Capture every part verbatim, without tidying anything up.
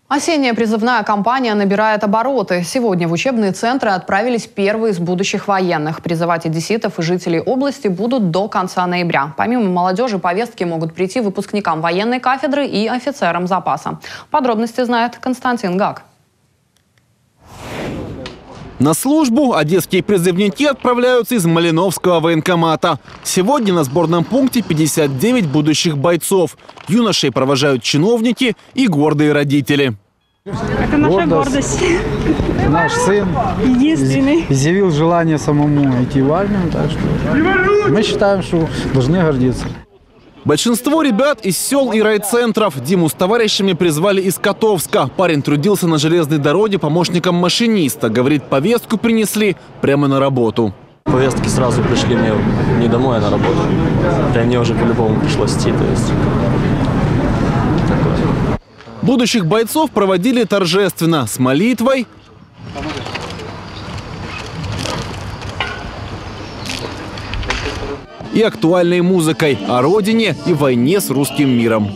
Осенняя призывная кампания набирает обороты. Сегодня в учебные центры отправились первые из будущих военных. Призывать одесситов и жителей области будут до конца ноября. Помимо молодежи, повестки могут прийти выпускникам военной кафедры и офицерам запаса. Подробности знает Константин Гак. На службу одесские призывники отправляются из Малиновского военкомата. Сегодня на сборном пункте пятьдесят девять будущих бойцов. Юношей провожают чиновники и гордые родители. Это наша гордость. Наш сын единственный изъявил желание самому идти в армию, так что мы считаем, что должны гордиться. Большинство ребят из сел и райцентров. Диму с товарищами призвали из Котовска. Парень трудился на железной дороге помощником машиниста. Говорит, повестку принесли прямо на работу. Повестки сразу пришли мне не домой, а на работу. Да мне уже по-любому пришлось идти. То есть... Будущих бойцов проводили торжественно, с молитвой и актуальной музыкой о родине и войне с русским миром.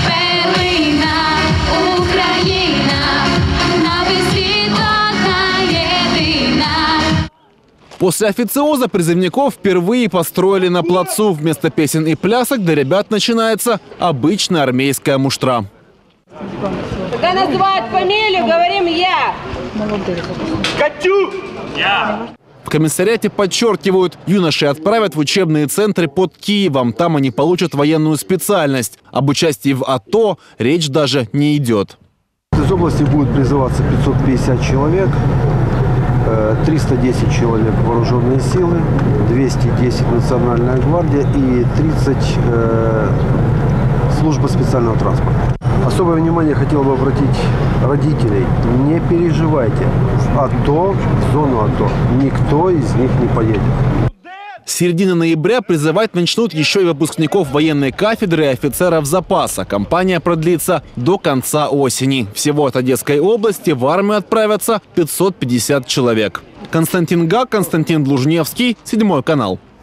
После официоза призывников впервые построили на плацу. Вместо песен и плясок для ребят начинается обычная армейская муштра. Когда называют фамилию, говорим «я». Катю! Я! В комиссариате подчеркивают, юноши отправят в учебные центры под Киевом. Там они получат военную специальность. Об участии в АТО речь даже не идет. Из области будет призываться пятьсот пятьдесят человек, триста десять человек вооруженные силы, двести десять национальная гвардия и тридцать э, служба специального транспорта. Особое внимание хотел бы обратить родителей. Не переживайте. В АТО, в зону АТО никто из них не поедет. С середины ноября призывать начнут еще и выпускников военной кафедры и офицеров запаса. Кампания продлится до конца осени. Всего от Одесской области в армию отправятся пятьсот пятьдесят человек. Константин Гак, Константин Длужневский, Седьмой канал.